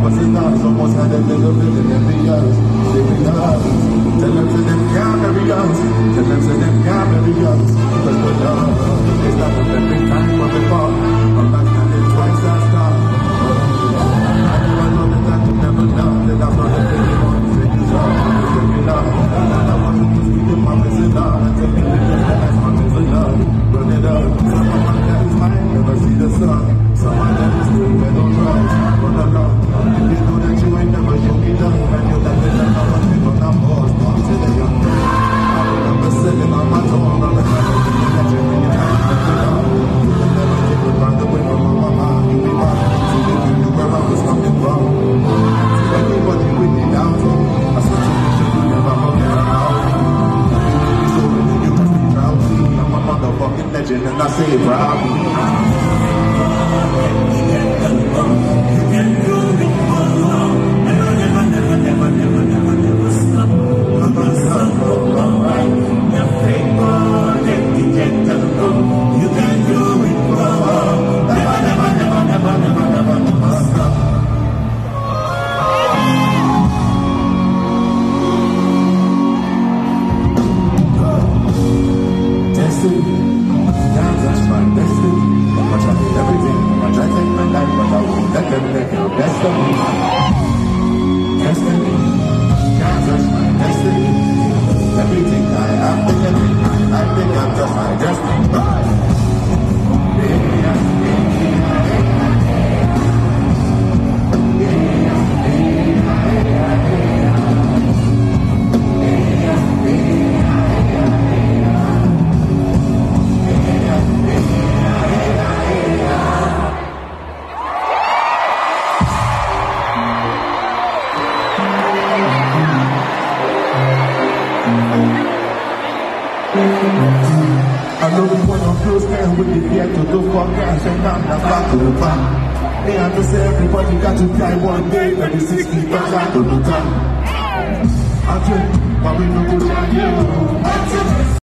what's it not? Almost had a little bit in every years. Tell them to them can't marry us. Tell them to them can't marry us. Because the love is not a every time for the bar. I'm not standing twice as tough. I know that you never know that I'm not a baby one. Say you love, say you love. And I want to speak to my prisoner. I tell you that that's my prisoner. Run it up. Some of my dad's mine never see the sun. Some of them is doing better drugs. Run along. If you know that you ain't never show me love, and you got the love, I want to I'm boss. To the young man. I remember sitting on my tongue. On the kind of thing that you really have to know. You never take it right away from my mama. You be mine. So you knew where I was coming from. Everybody with me down to I said to you, you never forget about me. You so really you must be proud of me. I'm a motherfucking legend and I say it proudly. You can do it for long. Never, never, never, never, never, never, never stop. Never stop, alright. Your paper, you can do it for long. Never, never, never, never, never, never, never stop. Can't touch my destiny. I try to do everything. I try to take my life, but I won't let them take the best of me. Destiny. Can't touch my destiny. Everything I think I'm just my destiny. I know we want to close down with the fear to do for cash and I'm not back to the back. They understand everybody got to die one day, but the 6 feet back to the top. I think, but we know who's on you.